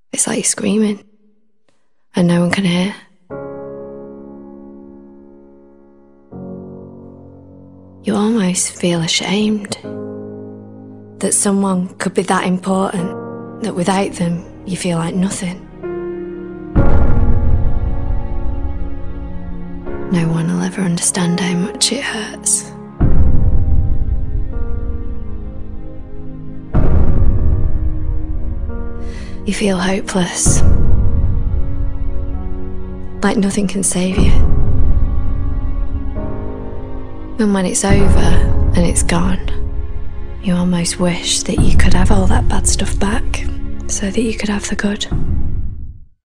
It's like you're screaming and no one can hear. You almost feel ashamed that someone could be that important, that without them you feel like nothing. No one will ever understand how much it hurts. You feel hopeless, like nothing can save you. And when it's over and it's gone, you almost wish that you could have all that bad stuff back so that you could have the good.